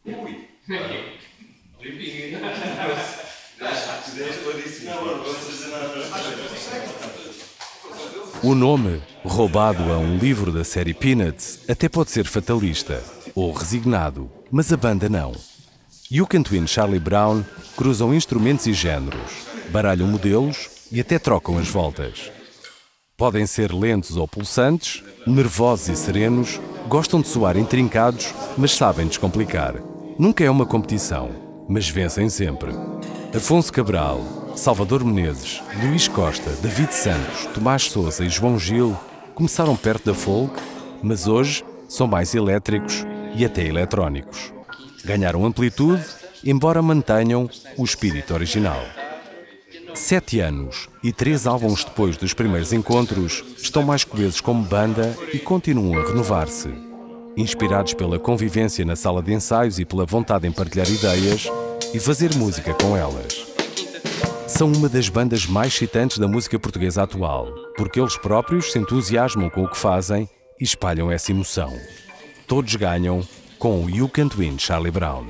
Ui! Limpinho, ideia claríssima. Não vamos fazer nada. O nome, roubado a um livro da série Peanuts, até pode ser fatalista ou resignado, mas a banda não. Yuk and Twin Charlie Brown cruzam instrumentos e géneros, baralham modelos e até trocam as voltas. Podem ser lentos ou pulsantes, nervosos e serenos, gostam de soar intrincados, mas sabem descomplicar. Nunca é uma competição, mas vencem sempre. Afonso Cabral, Salvador Menezes, Luís Costa, David Santos, Tomás Sousa e João Gil começaram perto da folk, mas hoje são mais elétricos e até eletrónicos. Ganharam amplitude, embora mantenham o espírito original. 7 anos e 3 álbuns depois dos primeiros encontros, estão mais coesos como banda e continuam a renovar-se. Inspirados pela convivência na sala de ensaios e pela vontade em partilhar ideias e fazer música com elas. São uma das bandas mais excitantes da música portuguesa atual, porque eles próprios se entusiasmam com o que fazem e espalham essa emoção. Todos ganham com o Yuk and Twin Charlie Brown.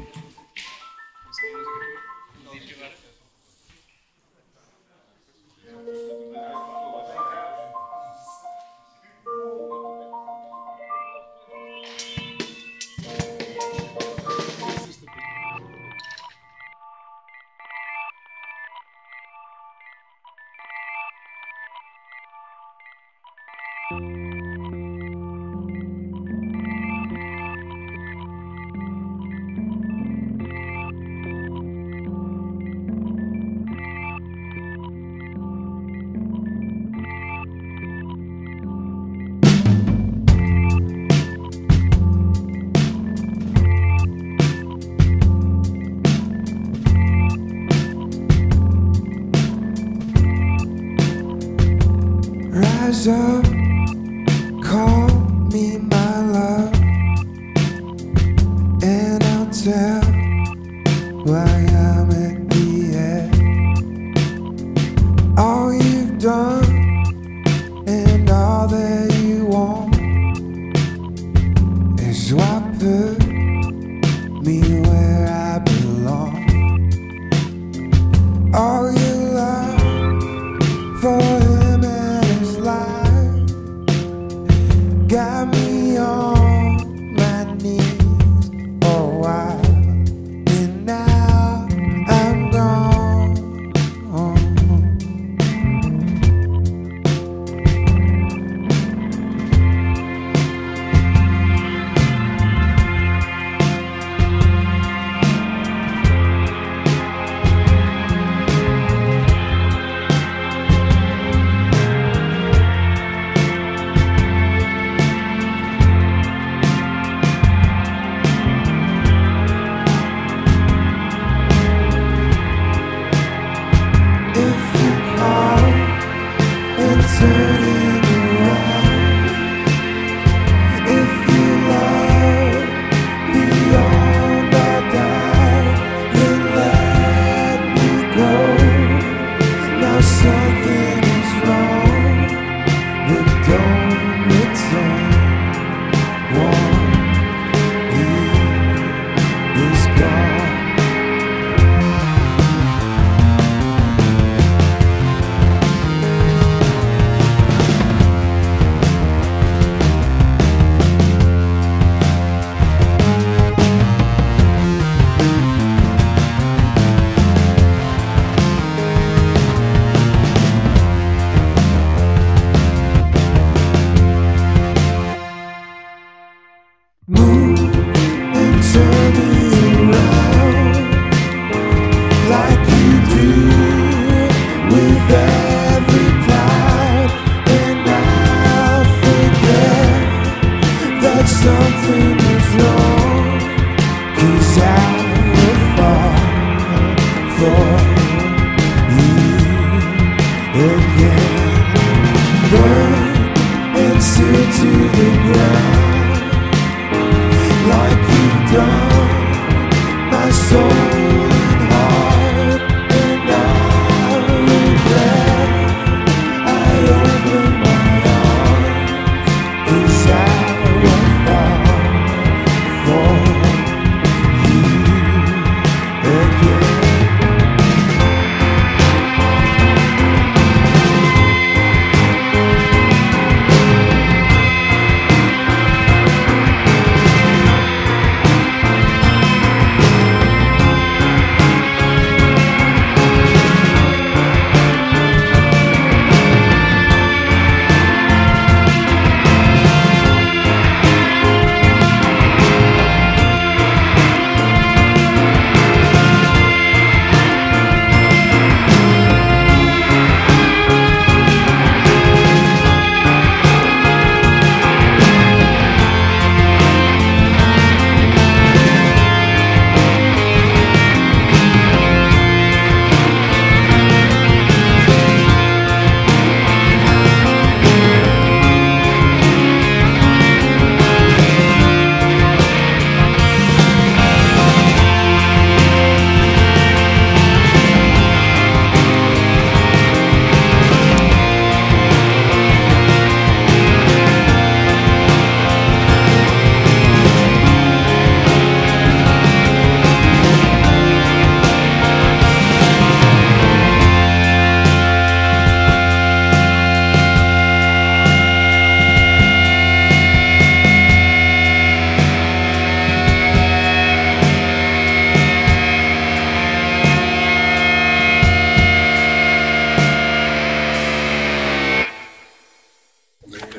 Rise up, call me my love, and I'll tell why I'm at the end. All you've done and all that you want is what put me where I belong. All your love for him and his life got me on my knees for a while, and now I'm gone.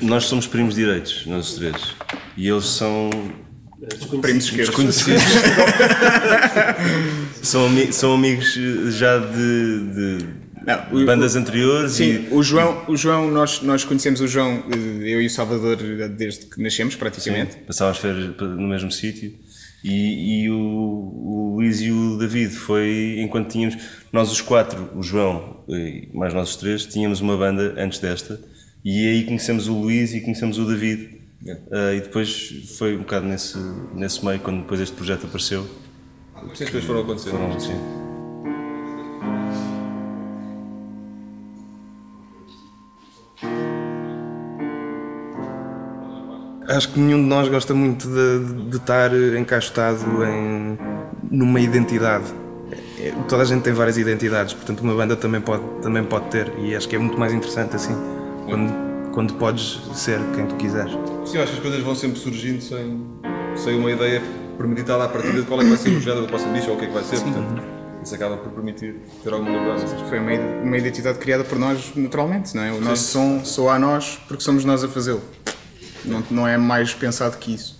Nós somos primos direitos, nós três. E eles são Primos esquerdos. desconhecidos. são amigos já de bandas anteriores. Sim, o João, nós conhecemos o João, eu e o Salvador, desde que nascemos, praticamente. Sim, passávamos férias no mesmo sítio. E o Luís e o David foi enquanto tínhamos, nós os quatro, o João e mais nós os três, tínhamos uma banda antes desta, e aí conhecemos o Luís e conhecemos o David. E depois foi um bocado nesse meio, quando depois este projeto apareceu. As coisas foram acontecendo. Sim. Acho que nenhum de nós gosta muito de estar encaixotado numa identidade. Toda a gente tem várias identidades, portanto uma banda também pode ter, e acho que é muito mais interessante assim, quando podes ser quem tu quiseres. Sim, eu acho que as coisas vão sempre surgindo sem uma ideia premeditada à partida de qual é que vai ser o género do próximo disco ou o que é que vai ser, portanto isso acaba por permitir ter alguma liberdade. Foi uma identidade criada por nós naturalmente, não é? O nosso som soa a nós porque somos nós a fazê-lo. Não é mais pensado que isso.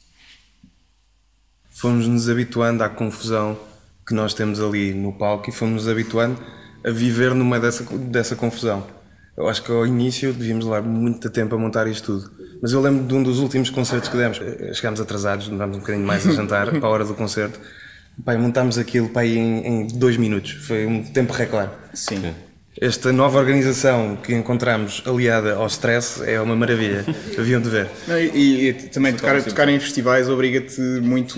Fomos-nos habituando à confusão que nós temos ali no palco e fomos-nos habituando a viver no meio dessa confusão. Eu acho que ao início devíamos levar muito tempo a montar isto tudo. Mas eu lembro de um dos últimos concertos que demos. Chegámos atrasados, demorámos um bocadinho mais a jantar para a hora do concerto. Pai, montámos aquilo em 2 minutos. Foi um tempo recorde. Sim. Esta nova organização que encontramos aliada ao stress é uma maravilha. Haviam de ver. E também tocar em festivais obriga-te muito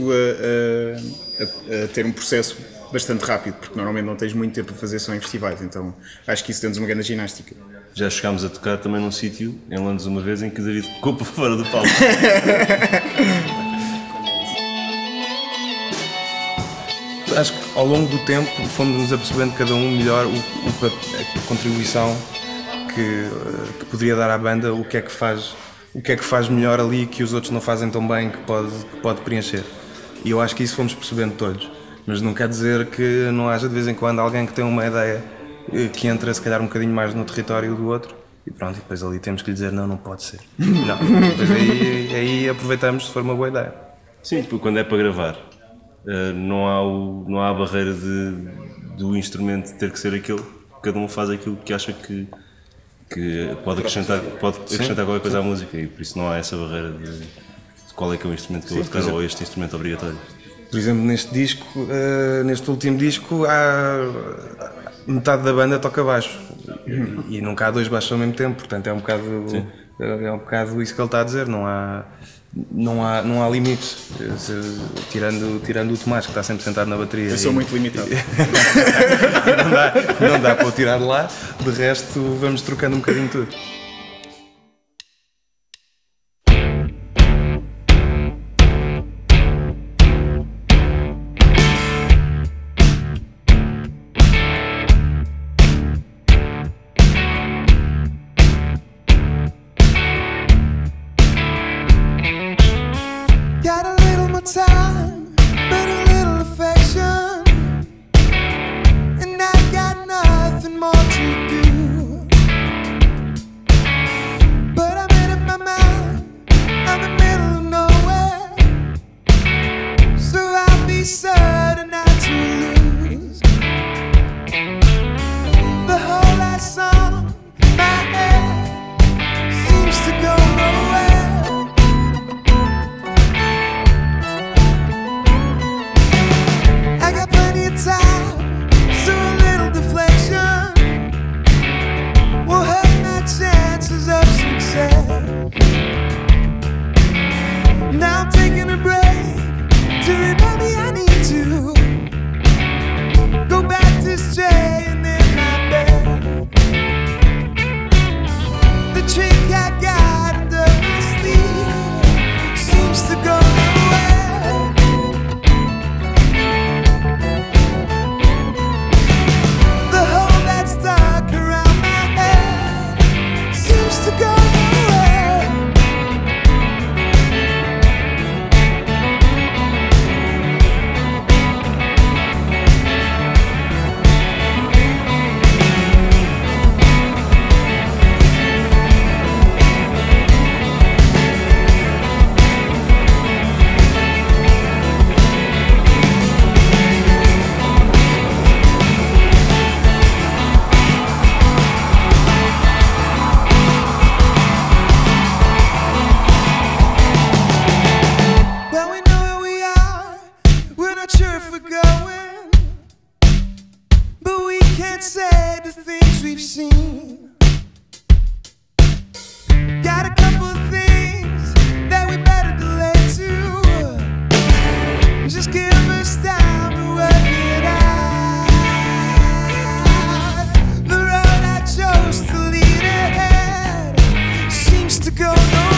a ter um processo bastante rápido, porque normalmente não tens muito tempo a fazer só em festivais, então acho que isso dá-nos uma grande ginástica. Já chegámos a tocar também num sítio em Londres uma vez em que o David ficou para fora do palco. Acho que ao longo do tempo fomos-nos apercebendo cada um melhor a contribuição que poderia dar à banda, o que é que faz melhor ali que os outros não fazem tão bem, que pode preencher. E eu acho que isso fomos percebendo todos. Mas não quer dizer que não haja de vez em quando alguém que tem uma ideia que entra se calhar um bocadinho mais no território do outro e pronto, e depois ali temos que lhe dizer não pode ser. Não, depois aí aproveitamos se for uma boa ideia. Sim, porque quando é para gravar não há a barreira do instrumento ter que ser aquele, cada um faz aquilo que acha que pode acrescentar qualquer coisa à música e por isso não há essa barreira de qual é que é o instrumento que eu vou tocar ou este instrumento obrigatório. Por exemplo, neste último disco, metade da banda toca baixo e nunca há 2 baixos ao mesmo tempo, portanto é um bocado isso que ele está a dizer, não há limites, tirando o Tomás que está sempre sentado na bateria. Eu sou muito limitado. não dá para o tirar de lá, de resto vamos trocando um bocadinho tudo. say the things we've seen. Got a couple of things that we better delay too. Just give us time to work it out. The road I chose to lead ahead seems to go nowhere.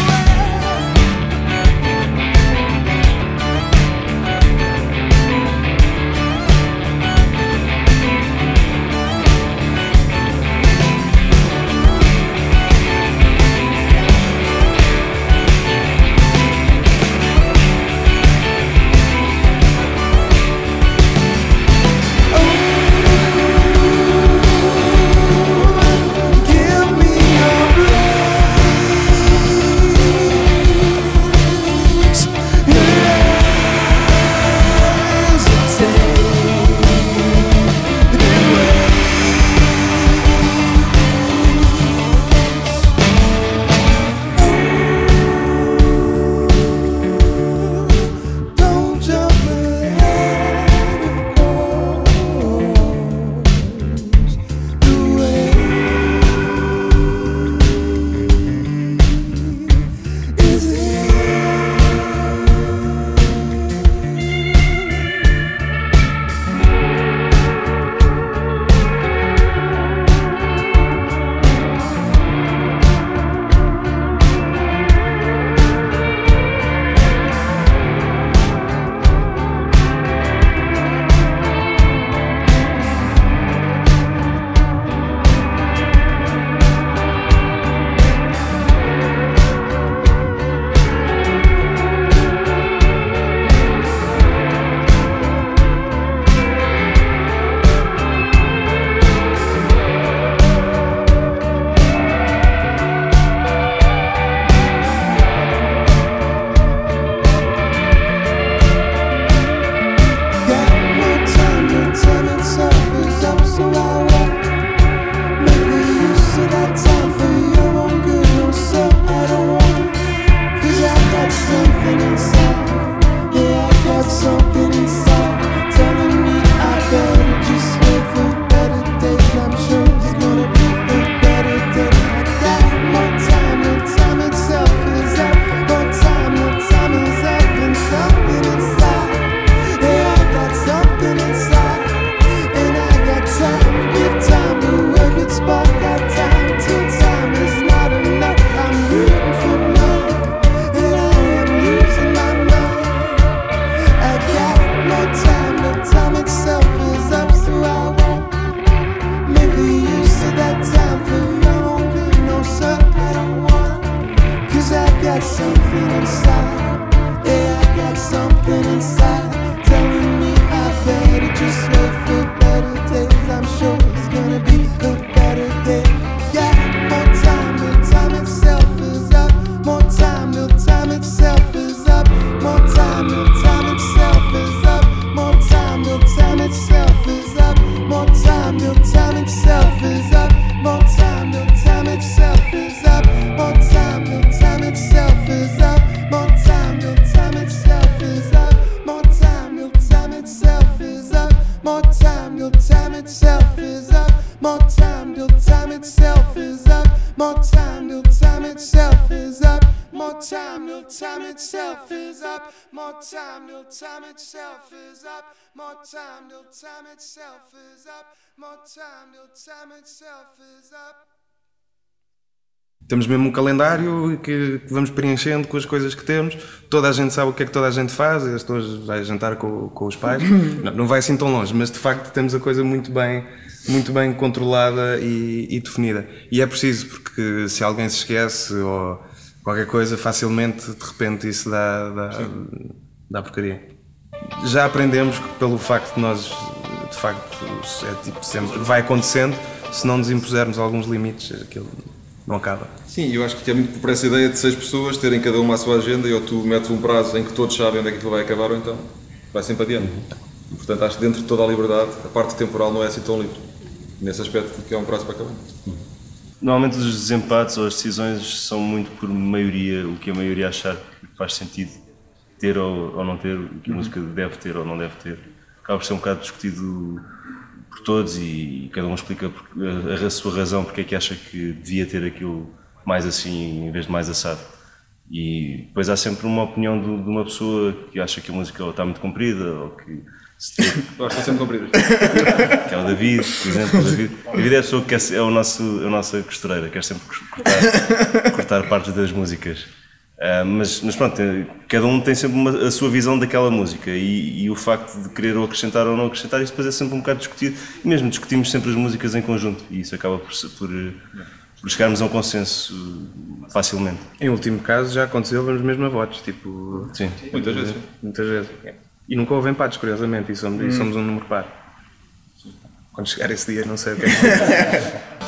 Temos mesmo um calendário que vamos preenchendo com as coisas que temos. Toda a gente sabe o que é que toda a gente faz. As pessoas vai jantar com os pais. Não vai assim tão longe, mas de facto temos a coisa muito bem controlada e definida. E é preciso, porque se alguém se esquece ou qualquer coisa, facilmente de repente isso dá porcaria. Já aprendemos que pelo facto de nós, de facto, é tipo sempre vai acontecendo, se não nos impusermos alguns limites, aquilo não acaba. Sim, eu acho que é muito por essa ideia de 6 pessoas terem cada uma a sua agenda e ou tu metes um prazo em que todos sabem onde é que aquilo vai acabar ou então vai sempre adiante. E, portanto, acho que dentro de toda a liberdade, a parte temporal não é assim tão livre. Nesse aspecto, que é um prazo para acabar. Normalmente os desempates ou as decisões são muito por maioria, o que a maioria achar que faz sentido ter ou não ter, o que a música deve ter ou não deve ter. Acaba por ser um bocado discutido por todos e cada um explica a sua razão porque é que acha que devia ter aquilo mais assim em vez de mais assado. E depois há sempre uma opinião de uma pessoa que acha que a música ou está muito comprida ou que... Eu acho que está sempre comprida. Que é o David, por exemplo. O David é a pessoa que é a nossa costureira, quer sempre cortar partes das músicas. Mas pronto, cada um tem sempre a sua visão daquela música e o facto de querer ou acrescentar ou não acrescentar, isso depois é sempre um bocado discutido e mesmo discutimos sempre as músicas em conjunto e isso acaba por chegarmos a um consenso facilmente. Em último caso já aconteceu, vamos mesmo a votos, tipo... Sim. Muitas vezes. Muitas vezes. E nunca houve empates, curiosamente, e somos um número par. Quando chegar esse dia não sei o que é que...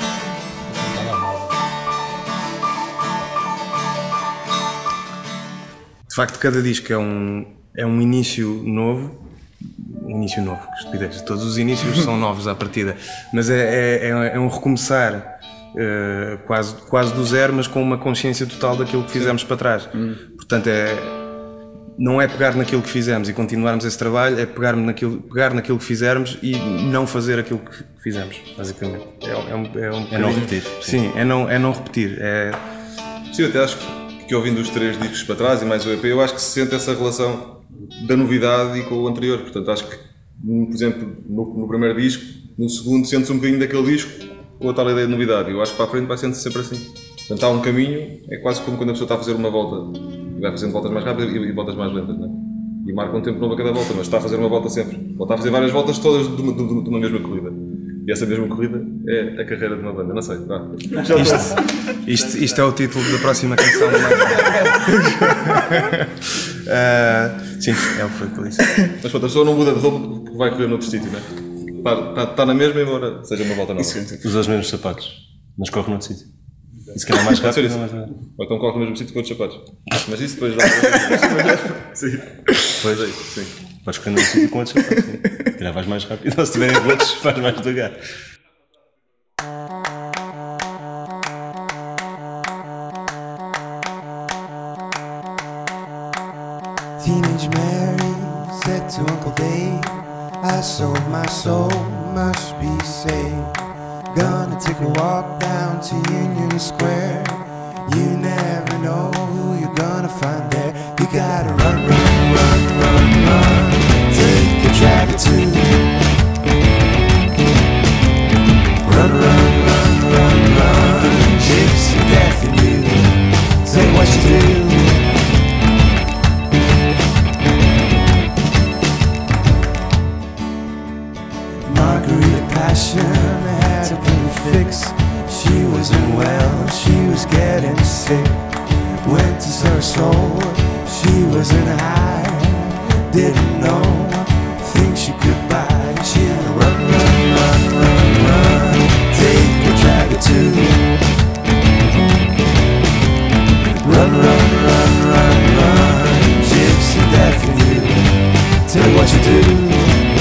De facto, cada disco é um início novo. Um início novo, que estupidez. Todos os inícios são novos à partida. Mas é um recomeçar quase do zero, mas com uma consciência total daquilo que fizemos para trás. Portanto, não é pegar naquilo que fizemos e continuarmos esse trabalho, é pegar naquilo que fizermos e não fazer aquilo que fizemos, basicamente. É não repetir. Sim, é não repetir. Sim, eu até acho que ouvindo os 3 discos para trás e mais o EP, eu acho que se sente essa relação da novidade e com o anterior. Portanto, acho que, por exemplo, no primeiro disco, no segundo, sente-se um bocadinho daquele disco com a tal ideia de novidade. Eu acho que para a frente vai sendo-se sempre assim. Portanto, há um caminho, é quase como quando a pessoa está a fazer uma volta e vai fazendo voltas mais rápidas e voltas mais lentas, não é? E marca um tempo novo a cada volta, mas está a fazer uma volta sempre. Ou está a fazer várias voltas todas de uma mesma corrida. E essa mesma corrida é a carreira de uma banda, não sei. Isto é o título da próxima canção do sim, foi o que eu disse. Mas pronto, a pessoa não muda de roupa porque vai correr noutro sítio, não é? Está na mesma, embora seja uma volta nova. Usa os mesmos sapatos, mas corre noutro sítio. Isso que é mais rápido. Ou então corre no mesmo sítio com outros sapatos. Mas isso depois dá. Sim. Pois é, sim. Podes correr no sítio com outros sapatos. Se calhar vais mais rápido. Ou se tiverem outros, vais mais devagar. Teenage Mary said to Uncle Dave, I sold my soul, must be saved. Gonna take a walk down to Union Square. You never know who you're gonna find there. You gotta run, run, run, run, run. Take the dragger too. Run, run, run, run, run. Gypsy death in you. Say what you do. Margarita Passion had a blue fix. She wasn't well, she was getting sick. Went to Sarasota, she was in a high. Didn't know things she could buy. She had to run, run, run, run, run. Take a dragger too. Run, run, run, run, run. Gypsy death in you. Tell me what you do.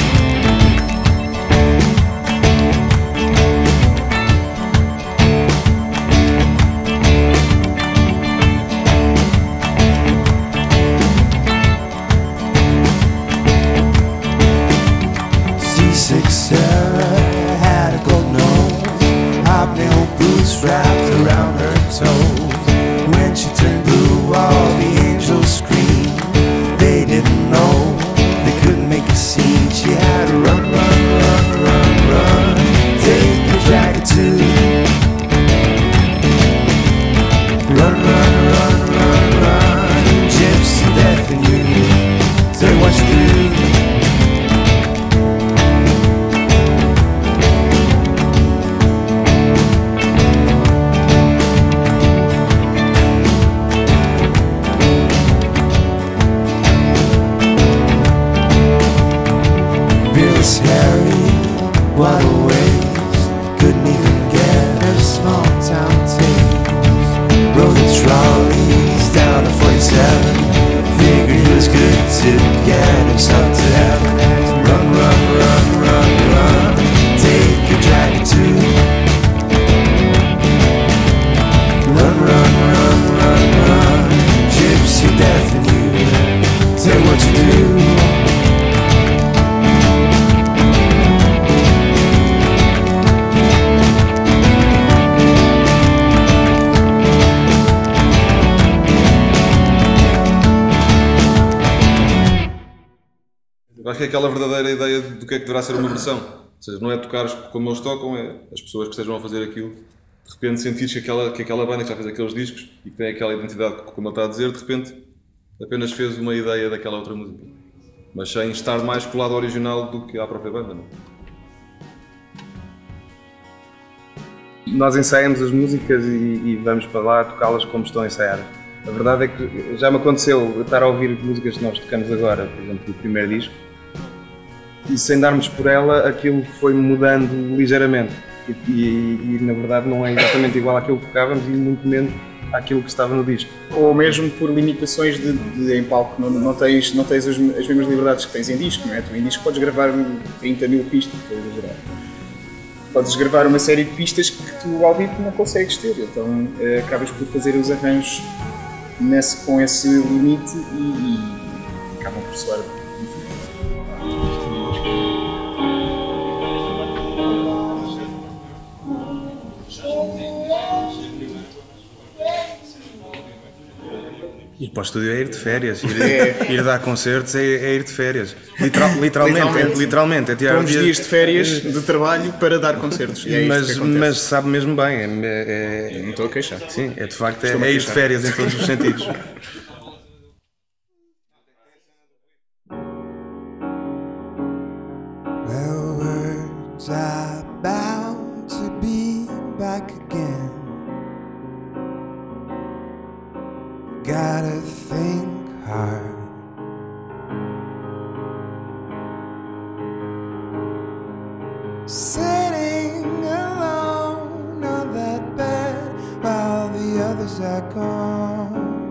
Sarah had a gold nose, hobnail boots wrapped around her toes. When she turned blue, all the angels screamed. They didn't know, they couldn't make a scene. She had to run, run, run, run, run. Take a jacket too. Run, run, run, run, run. Gypsy death in you. Say what you do. Harry, what a waste. Couldn't even get a small town taste. Rode the trolleys down to 47. Figured he was good to get himself to heaven. Run, run, run, run, run. Take your dragon too. Run, run, run, run, run. Gypsy death in you. Say what you do. Eu acho que é aquela verdadeira ideia do que é que deverá ser uma versão. Ou seja, não é tocares como eles tocam, é as pessoas que estejam a fazer aquilo. De repente sentires que aquela banda que já fez aqueles discos e que tem aquela identidade, como ele está a dizer, de repente apenas fez uma ideia daquela outra música. Mas sem estar mais colado ao original do que à própria banda. Não? Nós ensaiamos as músicas e vamos para lá tocá-las como estão ensaiadas. A verdade é que já me aconteceu estar a ouvir músicas que nós tocamos agora, por exemplo, do primeiro disco, e sem darmos por ela, aquilo foi mudando ligeiramente. E na verdade não é exatamente igual àquilo que tocávamos e muito menos àquilo que estava no disco. Ou mesmo por limitações em palco, não tens as mesmas liberdades que tens em disco, não é? Tu em disco podes gravar 30 mil pistas, para exagerar. Podes gravar uma série de pistas que tu ao vivo não consegues ter, então acabas por fazer os arranjos com esse limite e acabam por soar. Ir para o estúdio é ir de férias, ir dar concertos é ir de férias. Literalmente. É tirar uns dias de férias de trabalho para dar concertos. E é mas sabe mesmo bem. Não estou a queixar. Sim, de facto é ir de férias em todos os sentidos. Well, words are bound to be back again. Gotta think hard. Sitting alone on that bed while the others are gone.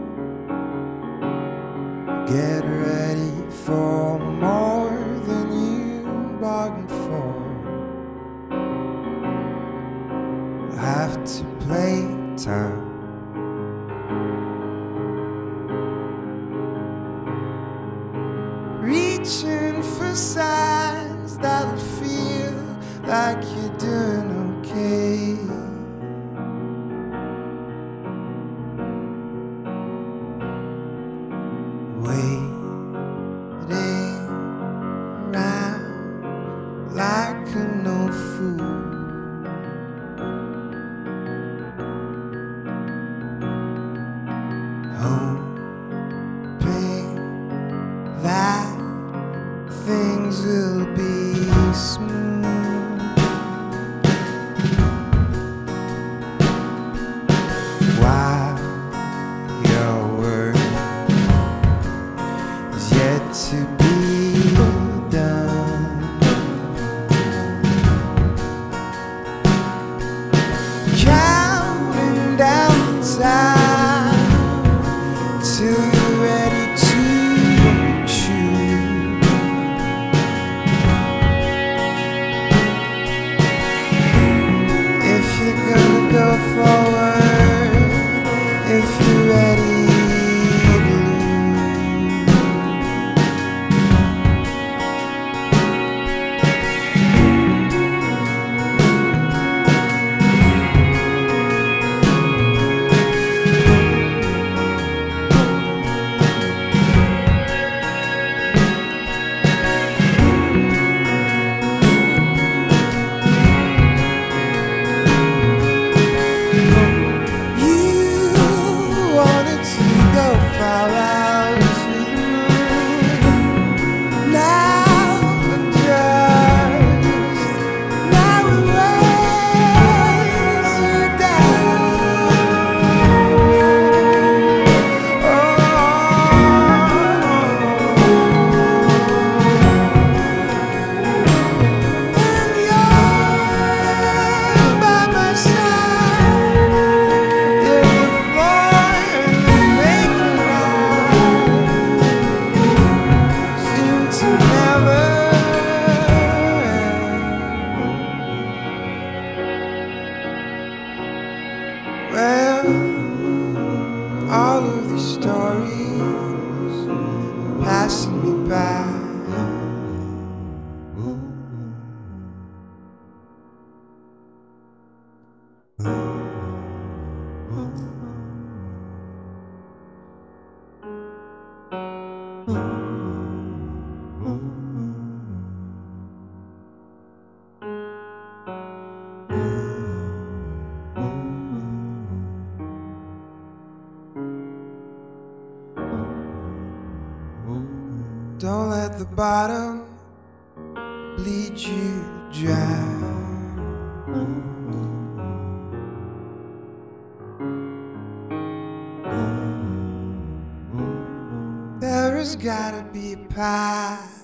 Get ready for more than you bargained for. Have to play time. Reaching for signs that'll feel like you're doing okay. Waiting around like an old fool. Hoping that things will be smooth. While your work is yet to be done, counting down the time till you're ready to choose. If you're gonna go forward, if you're ready to lose. You wanted to go far out to the moon. Now it weighs you down. When you're by my side, there's a fire in the making seem to never end. Well, all of these stories passing me by. the bottom bleed you dry. There has gotta be a pie